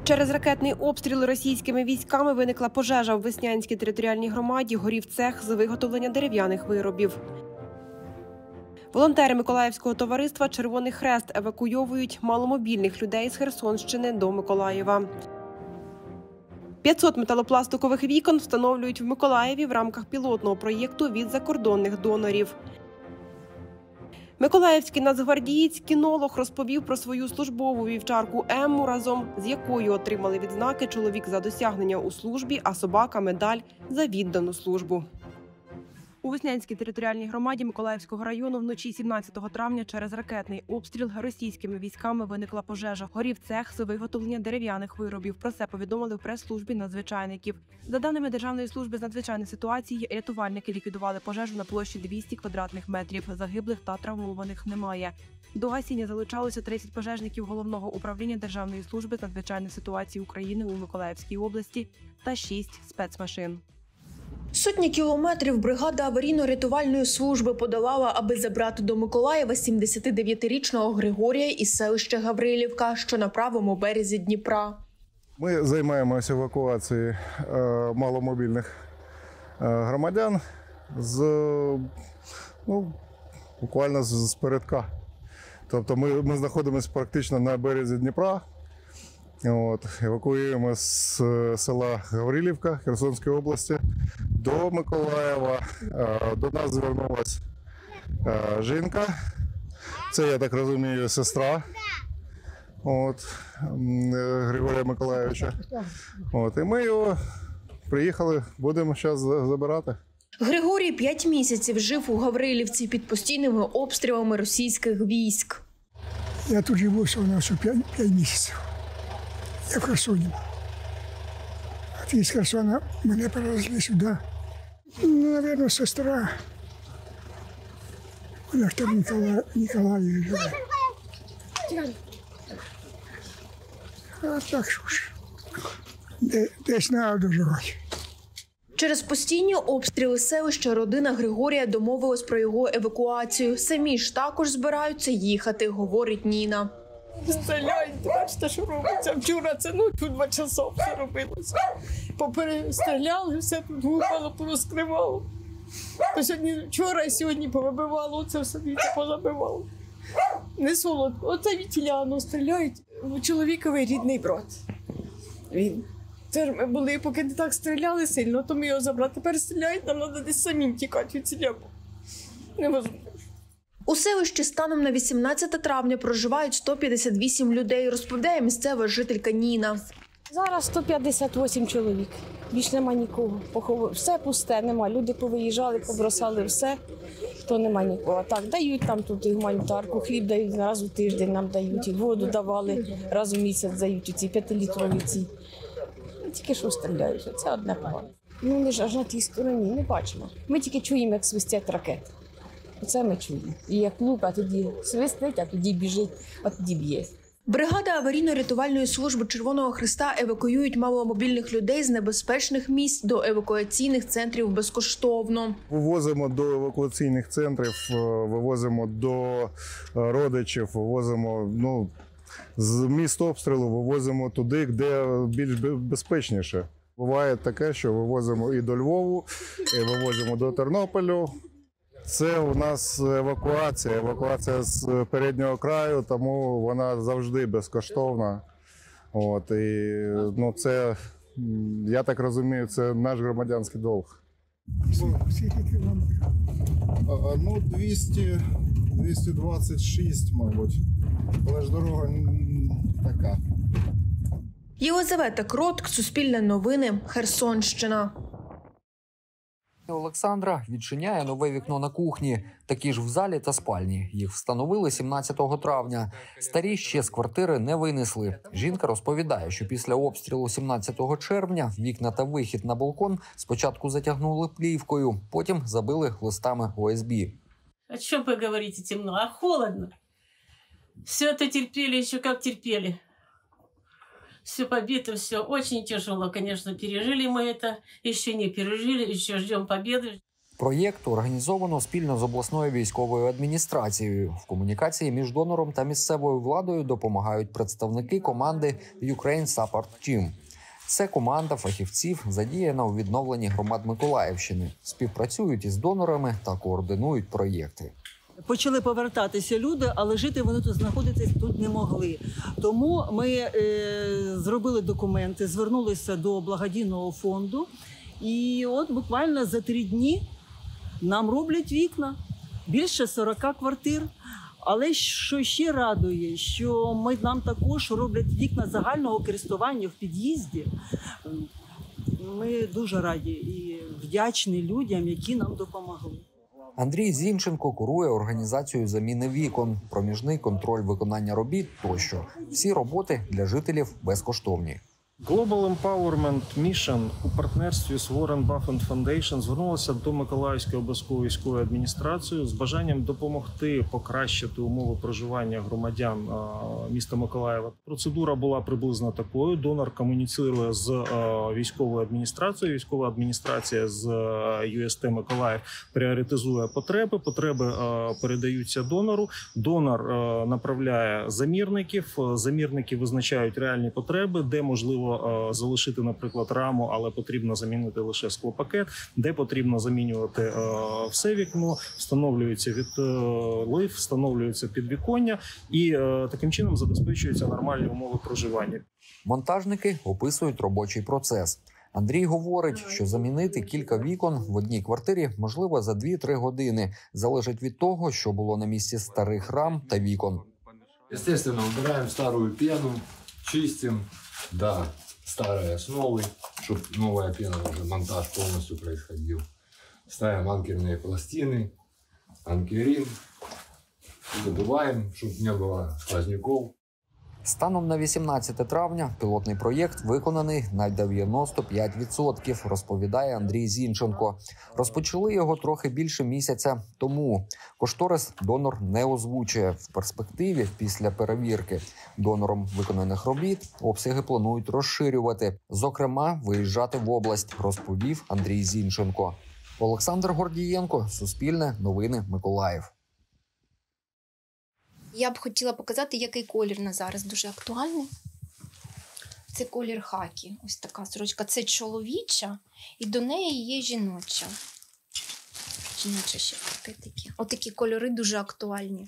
Через ракетний обстріл російськими військами виникла пожежа в Веснянській територіальній громаді, горів цех з виготовлення дерев'яних виробів. Волонтери Миколаївського товариства «Червоний Хрест» евакуйовують маломобільних людей з Херсонщини до Миколаєва. 500 металопластикових вікон встановлюють в Миколаєві в рамках пілотного проєкту від закордонних донорів. Миколаївський нацгвардієць-кінолог розповів про свою службову вівчарку Емму, разом з якою отримали відзнаки чоловік за досягнення у службі, а собака – медаль за віддану службу. У Веснянській територіальній громаді Миколаївського району вночі 17 травня через ракетний обстріл російськими військами виникла пожежа. Горів цех з виготовлення дерев'яних виробів. Про це повідомили в прес-службі надзвичайників. За даними Державної служби з надзвичайних ситуацій, рятувальники ліквідували пожежу на площі 200 квадратних метрів. Загиблих та травмованих немає. До гасіння залучалося 30 пожежників Головного управління Державної служби з надзвичайних ситуацій України у Миколаївській області та 6 спецмашин. Сотні кілометрів бригада аварійно-рятувальної служби подолала, аби забрати до Миколаєва 79-річного Григорія із селища Гаврилівка, що на правому березі Дніпра. Ми займаємося евакуацією маломобільних громадян буквально з передка. Тобто ми знаходимося практично на березі Дніпра. Евакуюємо з села Гаврилівка Херсонської області до Миколаєва. До нас звернулася жінка, це, я так розумію, сестра Григорія Миколайовича. І ми його приїхали, будемо зараз забирати. Григорій 5 місяців жив у Гаврилівці під постійними обстрілами російських військ. Я тут живу всього 5 місяців. Я в Херсоні. А із Херсона мене перевезли сюди. Мабуть, сестра. Вона в Ніколаєві живе. А так що ж, десь треба доживати. Через постійні обстріли селища родина Григорія домовилась про його евакуацію. Самі ж також збираються їхати, говорить Ніна. Стріляють, бачите, що робиться. Вчора це ночі 2 часа все робилося. Поперестріляли, все тут гупало, порозкривало. То сьогодні, вчора і сьогодні повибивало, це все віце позабивало. Не солодко. Оце вітіляно стріляють. Чоловіковий рідний брат. Він. Це ж ми були, поки не так стріляли сильно, то ми його забрали. Тепер стріляють, нам треба десь самим тікати від ціля. Невозможно. У селищі станом на 18 травня проживають 158 людей, розповідає місцева жителька Ніна. Зараз 158 чоловік, більш нема нікого. Все пусте, нема. Люди повиїжджали, побросали все, то нема нікого. Так, дають там тут і гуманітарку, хліб дають раз у тиждень нам дають, і воду давали, раз у місяць дають, оці 5-літрові ці. Тільки що стріляють, це одне погано. Ми ж аж на тій стороні не бачимо. Ми тільки чуємо, як свистять ракети. Оце ми чуємо. І як лук, а тоді свистить, а тоді біжить, а тоді б'є. Бригада аварійно-рятувальної служби Червоного Хреста евакуюють маломобільних людей з небезпечних місць до евакуаційних центрів безкоштовно. Вивозимо до евакуаційних центрів, вивозимо до родичів, вивозимо з місць обстрілу, вивозимо туди, де більш безпечніше. Буває таке, що вивозимо і до Львову, і вивозимо до Тернополю. Це у нас евакуація з переднього краю, тому вона завжди безкоштовна. Це, я так розумію, це наш громадянський долг. Скільки кілометрів? 226, мабуть, але ж дорога така. Єлизавета Кротк, Суспільне новини, Херсонщина. Олександра відчиняє нове вікно на кухні, такі ж в залі та спальні. Їх встановили 17 травня. Старі ще з квартири не винесли. Жінка розповідає, що після обстрілу 17 червня вікна та вихід на балкон спочатку затягнули плівкою, потім забили листами ОСБ. А що ви говорите темно? А холодно. Все це терпели, ще як терпели. Все побито, все очень тяжело, конечно, пережили мы это, еще не пережили, еще ждем победы. Проєкт організовано спільно з обласною військовою адміністрацією. В комунікації між донором та місцевою владою допомагають представники команди Ukraine Support Team. Це команда фахівців, задіяна у відновленні громад Миколаївщини. Співпрацюють із донорами та координують проєкти. Почали повертатися люди, але жити вони тут знаходитись тут не могли. Тому ми зробили документи, звернулися до благодійного фонду. І от буквально за 3 дні нам роблять вікна. Більше 40 квартир. Але що ще радує, що нам також роблять вікна загального користування в під'їзді. Ми дуже раді і вдячні людям, які нам допомогли. Андрій Зінченко курує організацію заміни вікон, проміжний контроль виконання робіт тощо. Всі роботи для жителів безкоштовні. Global Empowerment Mission у партнерстві з Warren Buffett Foundation звернулася до Миколаївської обласної військової адміністрації з бажанням допомогти покращити умови проживання громадян міста Миколаєва. Процедура була приблизно такою. Донор комуніцірує з військовою адміністрацією. Військова адміністрація з ЮСТ Миколаїв пріоритизує потреби. Потреби передаються донору. Донор направляє замірників. Замірники визначають реальні потреби, де можливо залишити, наприклад, раму, але потрібно замінити лише склопакет, де потрібно замінювати все вікно, встановлюється відлив, встановлюється підвіконня і таким чином забезпечуються нормальні умови проживання. Монтажники описують робочий процес. Андрій говорить, що замінити кілька вікон в одній квартирі можливо за 2-3 години. Залежить від того, що було на місці старих рам та вікон. Естественно, убираем старую пену, чистим до старой основы, чтобы новая пена, уже монтаж полностью происходил. Ставим анкерные пластины, анкерин, забиваем, чтобы не было сквозняков. Станом на 18 травня пілотний проєкт виконаний на 95%, розповідає Андрій Зінченко. Розпочали його трохи більше місяця тому. Кошторис донор не озвучує. В перспективі, після перевірки донором виконаних робіт, обсяги планують розширювати. Зокрема, виїжджати в область, розповів Андрій Зінченко. Олександр Гордієнко, Суспільне, Новини, Миколаїв. Я б хотіла показати, який колір на зараз дуже актуальний. Це колір хакі. Ось така сорочка. Це чоловіча, і до неї є жіноча. Жіноча ще такі. Отакі кольори дуже актуальні.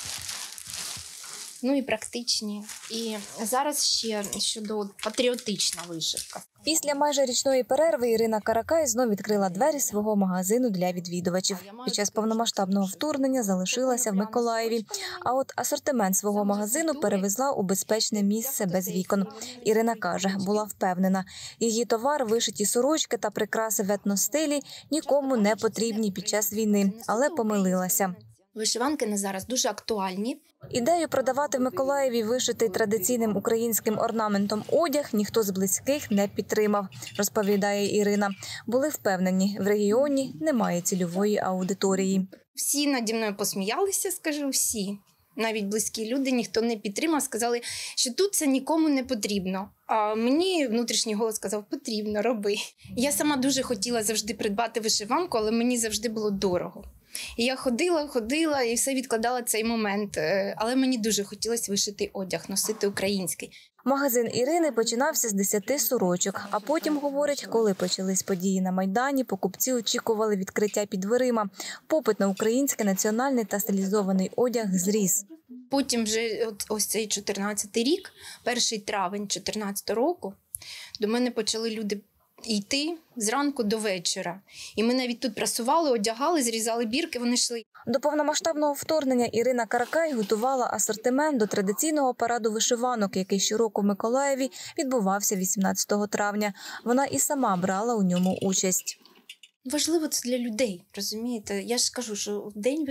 Ну і практичні. І зараз ще щодо патріотична вишивка. Після майже річної перерви Ірина Каракай знов відкрила двері свого магазину для відвідувачів. Під час повномасштабного вторгнення залишилася в Миколаєві. А от асортимент свого магазину перевезла у безпечне місце без вікон. Ірина каже, була впевнена, її товар, вишиті сорочки та прикраси в етностилі нікому не потрібні під час війни, але помилилася. Вишиванки на зараз дуже актуальні. Ідею продавати в Миколаєві вишитий традиційним українським орнаментом одяг ніхто з близьких не підтримав, розповідає Ірина. Були впевнені, в регіоні немає цільової аудиторії. Всі наді мною посміялися, скажу, всі. Навіть близькі люди, ніхто не підтримав, сказали, що тут це нікому не потрібно. А мені внутрішній голос сказав, потрібно, роби. Я сама дуже хотіла завжди придбати вишиванку, але мені завжди було дорого. І я ходила і все відкладала цей момент. Але мені дуже хотілося вишити одяг, носити український. Магазин Ірини починався з 10 сорочок. А потім, говорить, коли почались події на Майдані, покупці очікували відкриття під дверима. Попит на український національний та стилізований одяг зріс. Потім вже ось цей 14-й рік, 1 травень 14-го року, до мене почали люди йти зранку до вечора. І ми навіть тут прасували, одягали, зрізали бірки, вони йшли. До повномасштабного вторгнення Ірина Каракай готувала асортимент до традиційного параду вишиванок, який щороку в Миколаєві відбувався 18 травня. Вона і сама брала у ньому участь. Важливо це для людей, розумієте? Я ж кажу, що День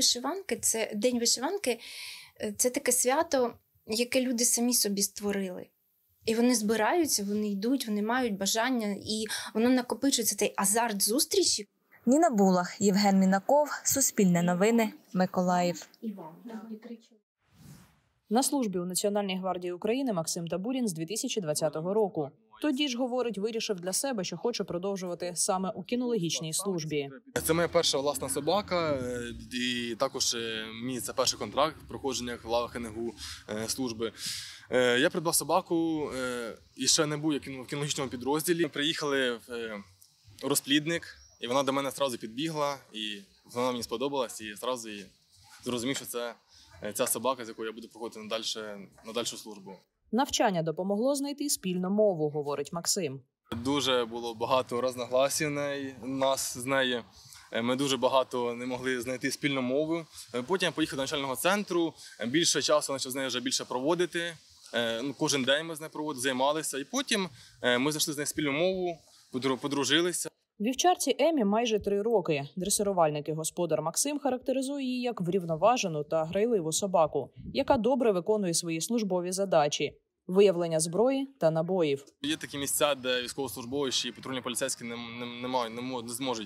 вишиванки – це таке свято, яке люди самі собі створили. І вони збираються, вони йдуть, вони мають бажання, і воно накопичується, цей азарт зустрічі. Ніна Булах, Євген Мінаков, Суспільне новини, Миколаїв. На службі у Національній гвардії України Максим Табурін з 2020 року. Тоді ж, говорить, вирішив для себе, що хоче продовжувати саме у кінологічній службі. Це моя перша власна собака, і також мій це перший контракт проходження в лавах НГУ служби. Я придбав собаку і ще не був в кінологічному підрозділі. Ми приїхали в розплідник, і вона до мене одразу підбігла, і вона мені сподобалась, і одразу зрозумів, що це ця собака, з якою я буду проходити на дальшу службу. Навчання допомогло знайти спільну мову, говорить Максим. Дуже було багато розногласів нас з нею. Ми дуже багато не могли знайти спільну мову. Потім я поїхав до навчального центру, більше часу почав з нею вже більше проводити. Кожен день ми з нею проводили, займалися. І потім ми знайшли з нею спільну мову, подружилися. Вівчарці Емі майже 3 роки. Дресирувальник і господар Максим характеризує її як врівноважену та грайливу собаку, яка добре виконує свої службові задачі – виявлення зброї та набоїв. Є такі місця, де військовослужбовці і патрульні поліцейські не зможуть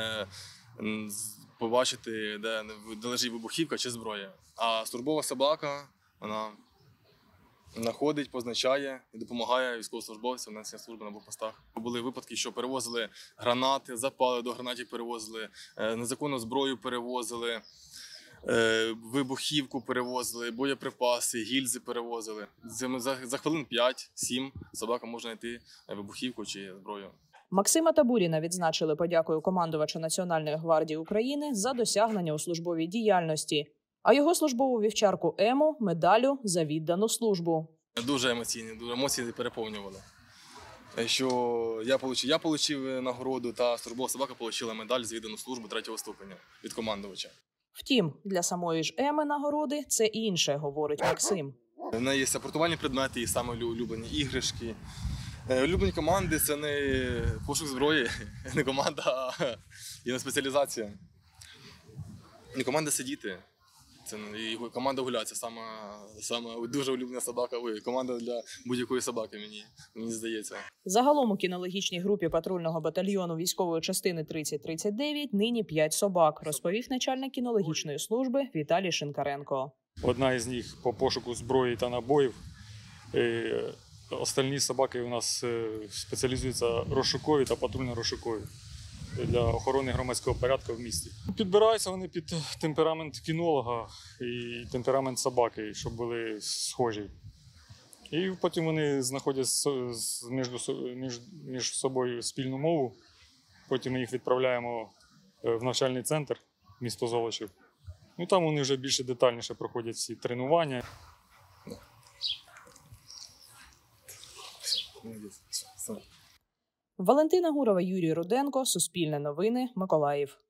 побачити, де лежить вибухівка чи зброя. А службова собака, вона знаходить, позначає і допомагає військовослужбовцям на несення служби на блокпостах. Були випадки, що перевозили гранати, запали до гранатів перевозили, незаконну зброю перевозили, вибухівку перевозили, боєприпаси, гільзи перевозили. За хвилин 5-7 собака може знайти вибухівку чи зброю. Максима Табуріна відзначили подякою командувача Національної гвардії України за досягнення у службовій діяльності, а його службову вівчарку Ему – медаллю за віддану службу. Дуже емоційні, дуже емоції переповнювали. Що я отримав нагороду, та службова собака отримала медаль за віддану службу 3-го ступеня від командувача. Втім, для самої ж Еми нагороди це інше, говорить Максим. В неї є сапортувальні предмети, її саме улюблені іграшки. Улюблені команди – це не пошук зброї, не команда, а її спеціалізація. Не команда сидіти. Це команда гуляти, це сама дуже улюблена собака. Команда для будь-якої собаки, мені здається. Загалом у кінологічній групі патрульного батальйону військової частини 3039 нині 5 собак, розповів начальник кінологічної служби Віталій Шинкаренко. Одна із них по пошуку зброї та набоїв. Остальні собаки у нас спеціалізуються розшукові та патрульно-розшукові для охорони громадського порядку в місті. Підбираються вони під темперамент кінолога і темперамент собаки, щоб були схожі. І потім вони знаходять між собою спільну мову. Потім ми їх відправляємо в навчальний центр місто Золочів. Ну, там вони вже більше детальніше проходять всі тренування. Валентина Гурова, Юрій Руденко, Суспільне новини, Миколаїв.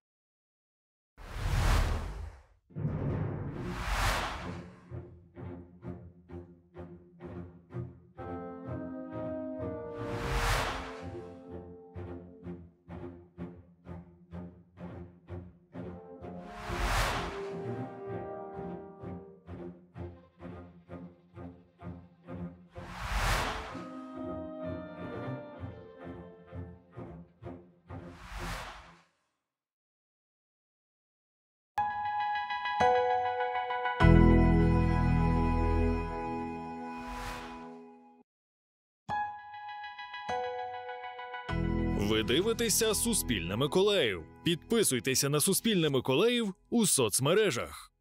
Ви дивитеся «Суспільне Миколаїв». Підписуйтеся на «Суспільне Миколаїв» у соцмережах.